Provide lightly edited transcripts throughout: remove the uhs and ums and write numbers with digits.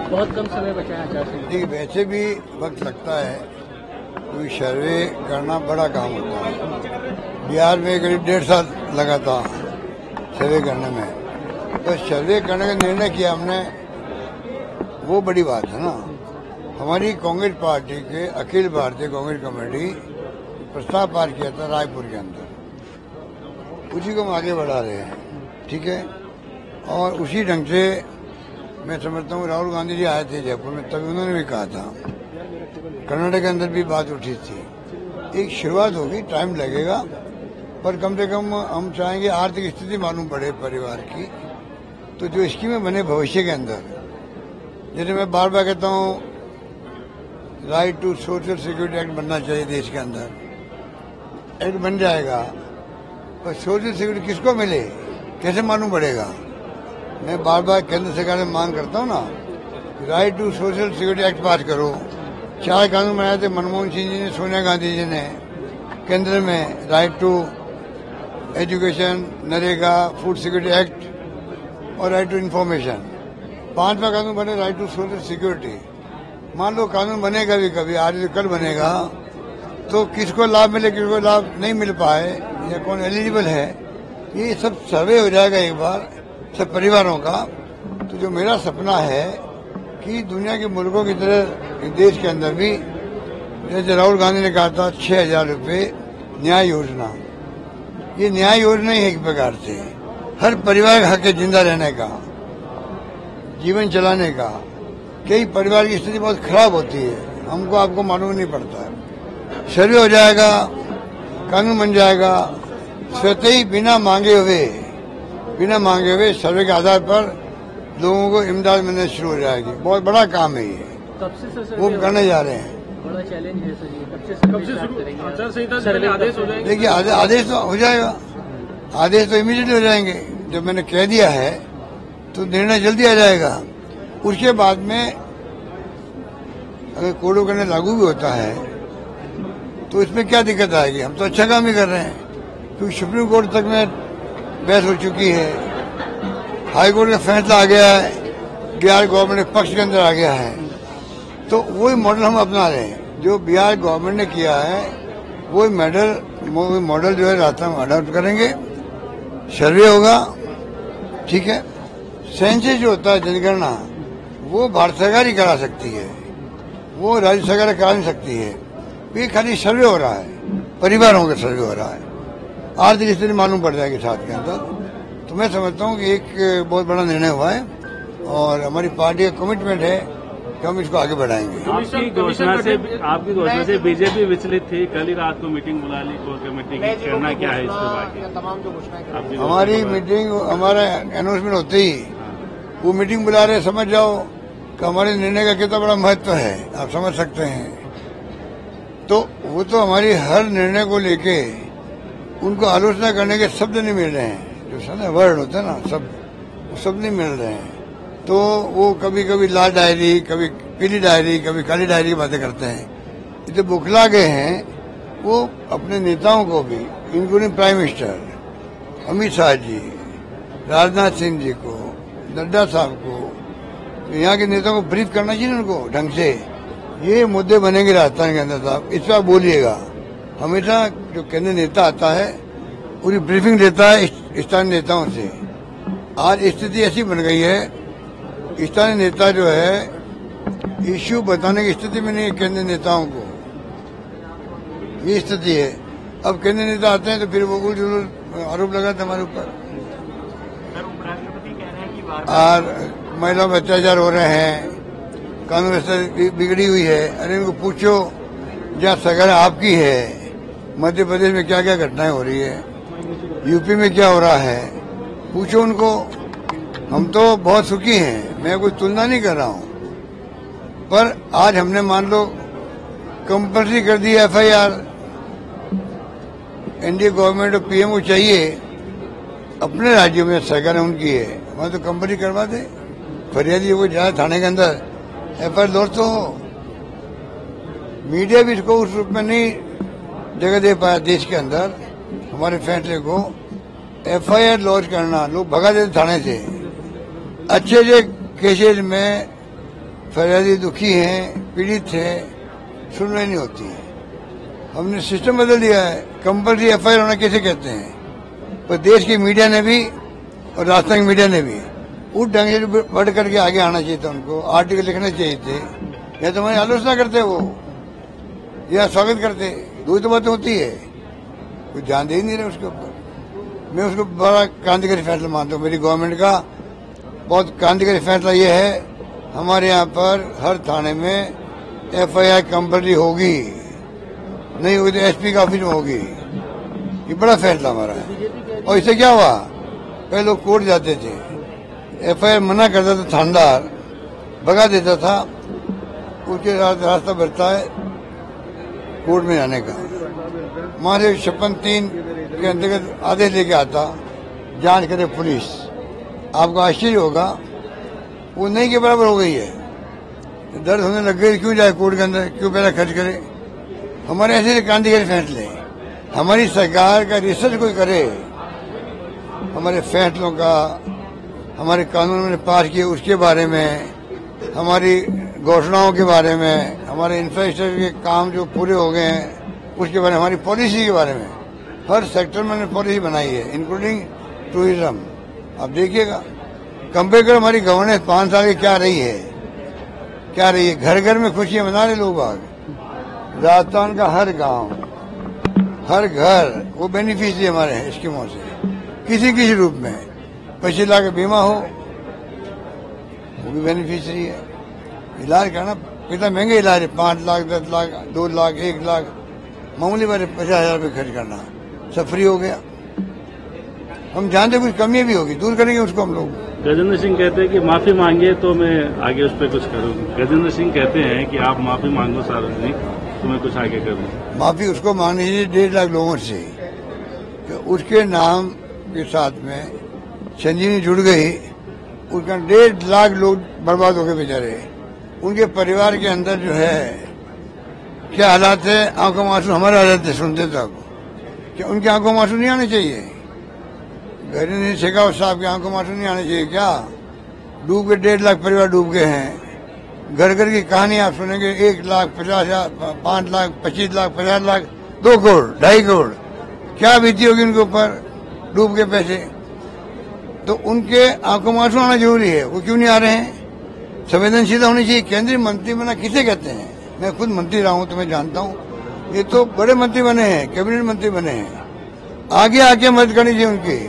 बहुत कम समय बचा है आचार संहिता। देखिए, वैसे भी वक्त लगता है, क्योंकि सर्वे करना बड़ा काम होता है। बिहार में करीब 1.5 साल लगा था सर्वे करने में, तो सर्वे करने का निर्णय किया हमने, वो बड़ी बात है ना। हमारी कांग्रेस पार्टी के अखिल भारतीय कांग्रेस कमेटी प्रस्ताव पार किया था रायपुर के अंदर, उसी को हम आगे बढ़ा रहे हैं, ठीक है। और उसी ढंग से मैं समझता हूँ राहुल गांधी जी आए थे जयपुर में, तभी उन्होंने भी कहा था, कर्नाटक के अंदर भी बात उठी थी। एक शुरुआत होगी, टाइम लगेगा, पर कम से कम हम चाहेंगे आर्थिक स्थिति मालूम पड़े परिवार की, तो जो स्कीमें बने भविष्य के अंदर, जैसे मैं बार बार कहता हूँ right to social security act बनना चाहिए देश के अंदर, एक्ट बन जाएगा, पर सोशल सिक्योरिटी किसको मिले, कैसे मालूम पड़ेगा। मैं बार बार केंद्र सरकार से मांग करता हूँ ना, right to social security act pass करो। 4 कानून बनाए थे मनमोहन सिंह जी ने, सोनिया गांधी जी ने केंद्र में, right to education, NREGA, food security act और राइट टू इन्फॉर्मेशन। 5वां कानून बने राइट टू सोशल सिक्योरिटी। मान लो कानून बनेगा भी कभी, आज कल बनेगा, तो किसको लाभ मिले, किसको लाभ नहीं मिल पाए, या कौन एलिजिबल है, ये सब सर्वे हो जाएगा एक बार सब परिवारों का। तो जो मेरा सपना है कि दुनिया के मुल्कों की तरह देश के अंदर भी, जैसे राहुल गांधी ने कहा था 6,000 रुपये न्याय योजना, ये न्याय योजना ही है एक प्रकार से हर परिवार का हक है जिंदा रहने का, जीवन चलाने का। कई परिवार की स्थिति बहुत खराब होती है, हमको आपको मालूम नहीं पड़ता है। सर्वे हो जाएगा, कानून बन जाएगा, स्वतः ही बिना मांगे हुए सर्वे के आधार पर लोगों को इमदाद मिलने शुरू हो जाएगी। बहुत बड़ा काम है ये, वो करने जा रहे हैं। बड़ा चैलेंज है सर, कब से शुरू करेंगे आचार संहिता से पहले आदेश हो जाएंगे? देखिए, आदेश तो हो जाएगा, आदेश तो इमीडिएटली हो जाएंगे। जब मैंने कह दिया है तो निर्णय जल्दी आ जाएगा। उसके बाद में अगर कोड ऑफ कंडक्ट लागू भी होता है तो इसमें क्या दिक्कत आएगी, हम तो अच्छा काम ही कर रहे हैं, क्योंकि सुप्रीम कोर्ट तक में बहस हो चुकी है, हाई कोर्ट का फैसला आ गया है, बिहार गवर्नमेंट के पक्ष के अंदर आ गया है। तो वही मॉडल हम अपना रहे हैं, जो बिहार गवर्नमेंट ने किया है वही मॉडल जो है रास्ता में अडॉप्ट करेंगे। सर्वे होगा, ठीक है। सेंसस जो होता है, जनगणना, वो भारत सरकार ही करा सकती है, वो राज्य सरकार करा नहीं सकती है। ये खाली सर्वे हो रहा है, परिवारों का सर्वे हो रहा है, आर्थिक स्थिति मालूम पड़ जाएगी साथ के अंदर। तो मैं समझता हूँ कि एक बहुत बड़ा निर्णय हुआ है और हमारी पार्टी का कमिटमेंट है कि हम इसको आगे बढ़ाएंगे। आपकी घोषणा से बीजेपी विचलित थी, कल ही रात को मीटिंग बुला ली कोर कमेटी की, करना क्या है इसके बाकी? हमारी मीटिंग, हमारा अनाउंसमेंट होते ही वो मीटिंग बुला रहे, समझ जाओ कि हमारे निर्णय का कितना बड़ा महत्व है, आप समझ सकते हैं। तो वो तो हमारी हर निर्णय को लेके उनको आलोचना करने के शब्द नहीं मिल रहे हैं, जो सब वर्ड होते हैं ना, सब नहीं मिल रहे हैं। तो वो कभी कभी लाल डायरी, कभी पीली डायरी, कभी काली डायरी की बातें करते हैं। इतने बुखला गए हैं वो अपने नेताओं को भी, including prime minister Amit Shah ji, Rajnath Singh ji को, नड्डा साहब को, यहाँ के नेताओं को ब्रीफ करना चाहिए उनको ढंग से। ये मुद्दे बनेंगे राजस्थान के अंदर साहब, इस पर बोलिएगा। हमेशा जो केंद्रीय नेता आता है पूरी ब्रीफिंग देता है स्थानीय नेताओं से। आज स्थिति ऐसी बन गई है, स्थानीय नेता जो है इश्यू बताने की स्थिति में नहीं है केंद्रीय नेताओं को, ये स्थिति है। अब केंद्रीय नेता आते हैं तो फिर वो उल्ट आरोप लगाते हमारे ऊपर, और महिलाओं पर अत्याचार हो रहे हैं, कानून व्यवस्था बिगड़ी हुई है। अरे इनको पूछो, जहाँ सरकार आपकी है, मध्य प्रदेश में क्या क्या घटनाएं हो रही है, यूपी में क्या हो रहा है, पूछो उनको। हम तो बहुत सुखी हैं, मैं कोई तुलना नहीं कर रहा हूँ, पर आज हमने मान लो कंपल्सरी कर दी FIR। एनडीए गवर्नमेंट और पीएम को चाहिए, अपने राज्यों में सरकार उनकी है, वहां तो कंपल्सरी करवा दे। फरियादी को जाए थाने के अंदर, FIR लॉन्च तो हो। मीडिया भी इसको उस रूप में नहीं जगह दे पाया देश के अंदर, हमारे फैसले को। FIR लॉन्च करना, लोग भगा देते थाने से। अच्छे केसेज में फरियादी दुखी हैं, पीड़ित हैं, सुनवाई नहीं होती है। हमने सिस्टम बदल दिया है। कंपल्सरी एफआईआर होना कैसे कहते हैं, पर देश की मीडिया ने भी और राजस्थान की मीडिया ने भी उस ढंग से बढ़ करके आगे आना चाहिए था। उनको आर्टिकल लिखने चाहिए थे, या तो हमारी आलोचना करते वो या स्वागत करते। दो तो बातें होती है, कोई ध्यान दे ही नहीं रहे उसके ऊपर। मैं उसको बड़ा क्रांतिकारी फैसला मानता हूँ। मेरी गवर्नमेंट का बहुत क्रांतिकारी फैसला ये है, हमारे यहाँ पर हर थाने में एफआईआर कंपल्सरी होगी, नहीं होगी तो एसपी का ऑफिस में होगी। ये बड़ा फैसला हमारा है। और इससे क्या हुआ, पहले लोग कोर्ट जाते थे, एफआईआर मना करता था, थानेदार भगा देता था, उसके साथ रास्ता बढ़ता है कोर्ट में जाने का। हमारे 56(3) के अंतर्गत आदेश लेके आता, जांच करे पुलिस। आपको आश्चर्य होगा, वो नहीं के बराबर हो गई है। दर्द होने लग गई, क्यों जाए कोर्ट के अंदर, क्यों पैसा खर्च करे। हमारे ऐसे क्रांतिकारी फैसले, हमारी सरकार का रिसर्च कोई करे, हमारे फैसलों का, हमारे कानून में पास किए उसके बारे में, हमारी घोषणाओं के बारे में, हमारे इंफ्रास्ट्रक्चर के काम जो पूरे हो गए हैं उसके बारे में, हमारी पॉलिसी के बारे में, हर सेक्टर में हमने पॉलिसी बनाई है, इंक्लूडिंग टूरिज्म। आप देखिएगा, कंपेयर करो हमारी गवर्नेंस 5 साल की क्या रही है, क्या रही है। घर घर में खुशियां मना रहे लोग बाग। राजस्थान का हर गांव, हर घर वो बेनिफिशियरी हमारे हैं स्कीमों से, किसी किसी रूप में। 25 लाख का बीमा हो, वो भी बेनिफिशियरी है। इलाज करना कितना महंगा इलाज है, 5 लाख, 10 लाख, 2 लाख, 1 लाख, मामूली बात है। 50,000 रुपये खर्च करना, सब फ्री हो गया। हम जानते कुछ कमी भी होगी, दूर करेंगे उसको हम लोग। गजेंद्र सिंह कहते हैं कि माफी मांगिए तो मैं आगे उस पर कुछ करूँ। गजेंद्र सिंह कहते हैं कि आप माफी मांगो सार्वजनिक, तो मैं कुछ आगे करूँ। माफी उसको मांगनी चाहिए 1.5 लाख लोगों से, कि उसके नाम के साथ में संजीवनी जुड़ गई, उसका 1.5 लाख लोग बर्बाद हो गए बेचारे। उनके परिवार के अंदर जो है क्या हालात है, आंखों में आंसू हमारे आ जाते सुनते तक। क्या उनकी आंखों में आंसू नहीं आने चाहिए? गजेंद्र शेखावत साहब की आंखों में आंसू नहीं आने चाहिए क्या? डूब के 1.5 लाख परिवार डूब गए हैं। घर घर की कहानी आप सुनेंगे, 1 लाख 50,000, 5 लाख, 25 लाख, 50 लाख, 2 करोड़, 2.5 करोड़, क्या बीती होगी उनके ऊपर डूब के पैसे। तो उनके आंखों में आंसू आना जरूरी है, वो क्यों नहीं आ रहे हैं? संवेदनशीलता होनी चाहिए। केंद्रीय मंत्री बना किसे कहते हैं? मैं खुद मंत्री रहा हूं तो मैं जानता हूं। ये तो बड़े मंत्री बने हैं, कैबिनेट मंत्री बने हैं, आगे आके मदद करनी चाहिए उनकी।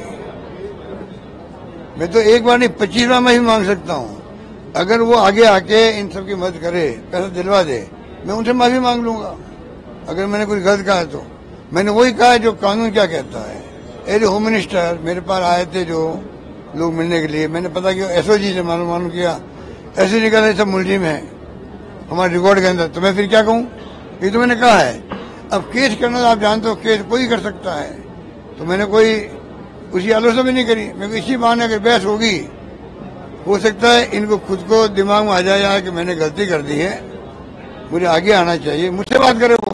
मैं तो एक बार नहीं 25 बार मैं ही मांग सकता हूं। अगर वो आगे आके इन सब की मदद करे, पैसा दिलवा दे, मैं उनसे माफी मांग लूंगा अगर मैंने कुछ गलत कहा तो। मैंने वही कहा है जो कानून क्या कहता है। एज होम मिनिस्टर मेरे पास आए थे जो लोग मिलने के लिए, मैंने पता किया, एसओजी से मालूम किया, ऐसे निकल सब मुलजिम है हमारे रिकॉर्ड के अंदर। तो मैं फिर क्या कहूँ? ये तो मैंने कहा है। अब केस करना आप जानते हो, केस कोई कर सकता है, तो मैंने कोई उसकी आलोचना भी नहीं करी। मेरे को इसी बहाने अगर बहस होगी, हो सकता है इनको खुद को दिमाग में आ जाए कि मैंने गलती कर दी है, मुझे आगे आना चाहिए, मुझसे बात करे।